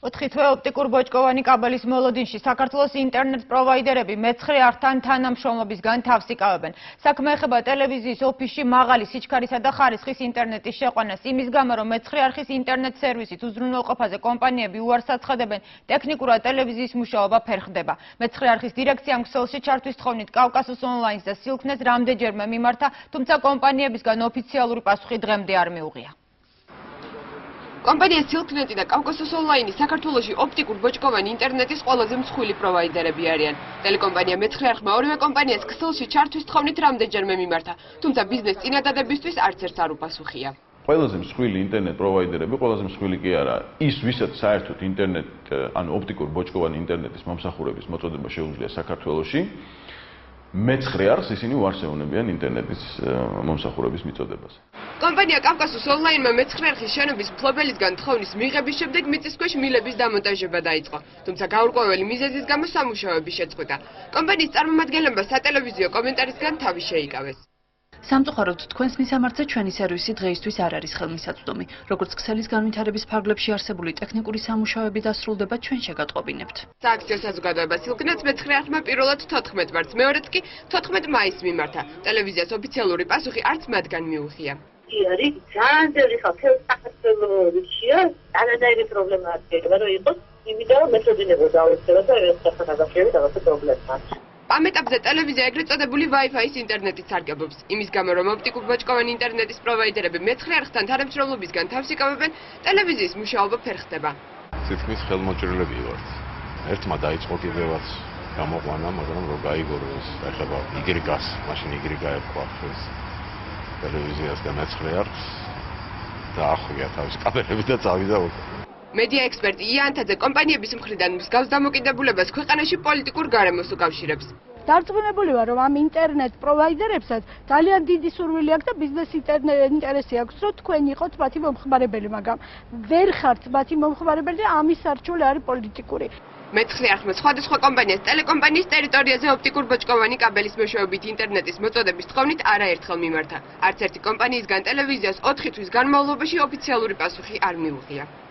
4 თვე ოპტიკურ ბოჭკოვანი კაბელის მოლოდინში საქართველოს ინტერნეტ პროვაიდერები მეცხრე არხთან თანამშრომლობისგან თავს იკავებენ. საქმე ეხება ტელევიზიის ოფისში მაღალი სიჩქარისა და ხარისხის ინტერნეტის შეყვანას. იმის გამო, რომ მეცხრე არხის ინტერნეტ სერვისით უზრუნველყოფაზე კომპანიები უარს აცხადებენ, ტექნიკურად ტელევიზიის მუშაობა ფერხდება. მეცხრე არხის დირექციამ ქსელში ჩართვის თხოვნით კავკასოს ონლაინს და სილქნეს რამდენჯერმე მიმართა, თუმცა კომპანიებისგან ოფიციალური პასუხი დღემდე არ მიუღია. კომპანია სილქნეტი და კავკასოს ონლაინი საქართველოში ოპტიკურ ბოჭკოვანი ინტერნეტის ყველაზე მსხვილი პროვაიდერები არიან. ტელეკომპანია მეცხრე არხმა ორივე კომპანიას ქსელში ჩართვის თხოვნით რამდენჯერმე მიმართა, თუმცა ბიზნეს წინადადებისთვის არც ერთს არ უპასუხია. ყველაზე მსხვილი ინტერნეტ პროვაიდერები, ყველაზე მსხვილი კი არა, ის ვისაც საერთოდ ინტერნეტ, ანუ ოპტიკურ ბოჭკოვანი ინტერნეტის მომსახურების მოწოდება შეუძლია საქართველოში, მეცხრე არხს ისინი უარს ეუბნებიან ინტერნეტის მომსახურების მიწოდებას. კომპანია კავკასოს ონლაინმა მეცხრე არხის შენობის მფლობელისგან თხოვნის მიღების შემდეგ მიწისქვეშ მილების დამონტაჟება დაიწყო, თუმცა გაურკვეველი მიზეზის გამო სამუშაოები შეწყვიტა. კომპანიის წარმომადგენლებმა სატელევიზიო კომენტარისგან თავი შეიკავეს. სამწუხაროდ თქვენს მისამართზე ჩვენი სერვისი დღეისთვის არ არის ხელმისაწვდომი. როგორც ქსელის განვითარების ფარგლებში არსებული ტექნიკური სამუშაოები დასრულდება, ჩვენ შეგატყობინებთ. სააქციო საზოგადოება სილქნეტს მეცხრე არხმა პირველად 14 მარტს, მეორეც კი 14 მაისს მიმართა. ტელევიზიას ოფიციალური პასუხი არც მათგან მიუღია. არის ძალიან ძველი ხალხი საქართველოსია, არანაირი პრობლემა არ შეიძლება რომ იყოს, იმიტომ რომ მეთოდინება დაუწევა და ეს სახელმწიფოები რაღაცა პრობლემაა. ამ ეტაპზე ტელევიზია ეგრეთ წოდებული Wi-Fi-ის ინტერნეტით სარგებლობს. იმის გამო, რომ ოპტიკურ ბოჭკოვანი ინტერნეტის პროვაიდერები მეცხრე არხთან თანამშრომლობისგან თავს იკავებენ, ტელევიზიის მუშაობა ფერხდება. თითქმის ხელმოჭრილები ვართ. ერთმა დაიწყო კიდევაც გამოყვანა, მაგრამ რო გაიგო ეს ეხება Y-ს, მაშინ Y გაერქვა ეს ტელევიზიას და მეცხრე არხს და ახვია თავის კაბელები და წავიდა უკან. მედია ექსპერტი იანთაძე კომპანიების მხრიდან მსგავს დამოკიდებულებას ქვეყანაში პოლიტიკურ გარემოს უკავშირებს. დარწმუნებული ვარ, რომ ამ ინტერნეტ პროვაიდერებსაც ძალიან დიდი სურვილი აქვს და ბიზნეს ინტერესი აქვს, რომ თქვენ იყოთ მათი მომხმარებელი, მაგრამ ვერ ხართ მათი მომხმარებელი და ამის არჩეული არის პოლიტიკური. მეცხრე არხმა სხვადასხვა კომპანიას ტელეკომპანიის ტერიტორიაზე ოპტიკურ ბოჭკოვანი კაბელის მეშვეობით ინტერნეტის მოწოდების თხოვნით არაერთხელ მიმართა. არც ერთი კომპანიისგან ტელევიზიას 4 თვის განმავლობაში ოფიციალური პასუხი არ მიუღია.